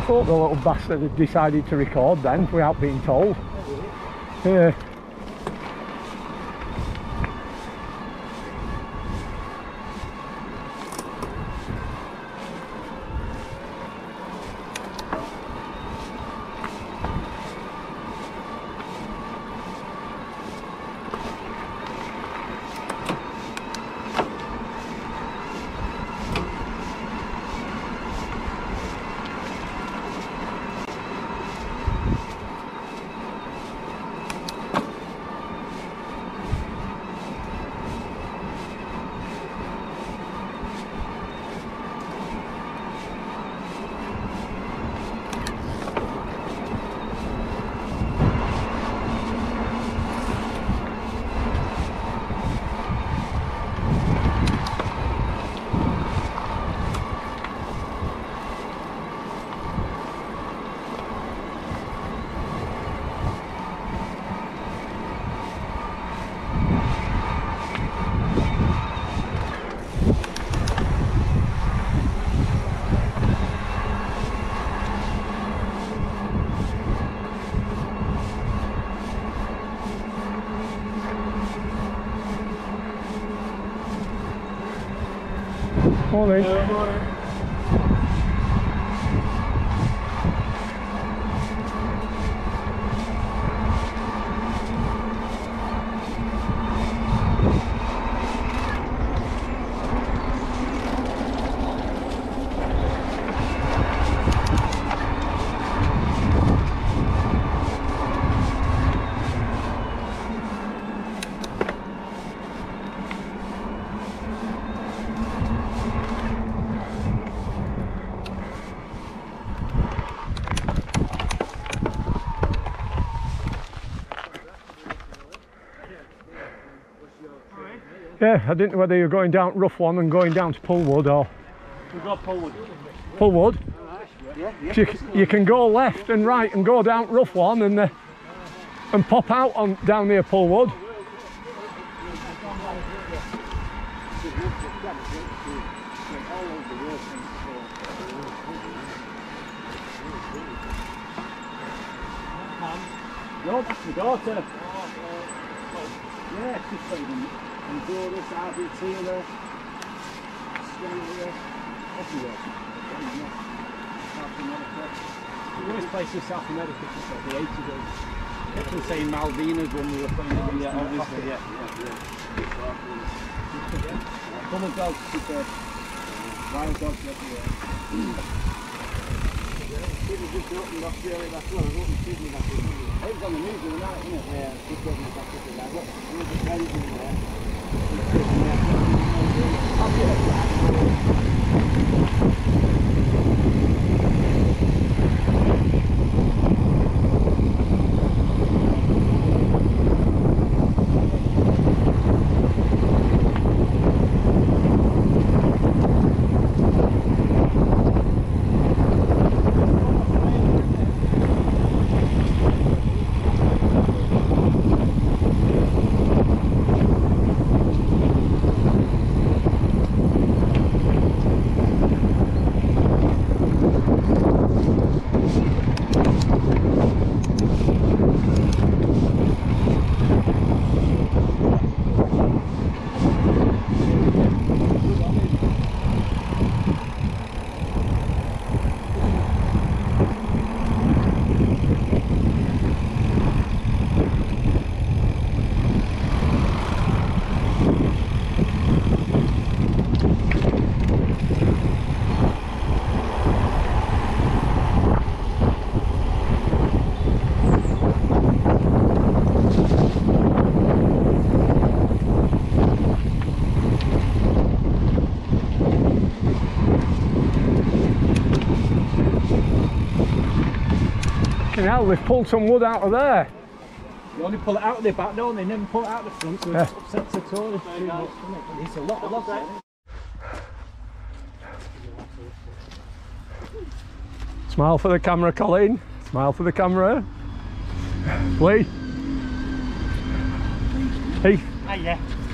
thought the little bastard had decided to record then without being told. Yeah. Morning. Morning. Yeah, I didn't know whether you're going down Rough One and going down to Pullwood or... We've got Pullwood. Pullwood? Yeah. You can go left and right and go down Rough One and pop out on down near Pullwood. No, that's my daughter. Yeah, she's playing Andorra, Argentina, Australia, everywhere. South America. The worst place in South America was like the 80s. Kept on saying Malvinas when we were playing. Yeah, obviously, yeah. Common dogs, wild dogs everywhere. People just opened Australia back on, I opened Sydney back on. It was on the news the other night, wasn't it? Yeah, just opened back up again. Look, there was a friend in there. Hell, they've pulled some wood out of there. You only pull it out of the back, don't they? Never pull it out the front, so it upsets the tour. It's a lot of logs there. Smile for the camera, Colin. Smile for the camera. Lee. Hey. Yeah.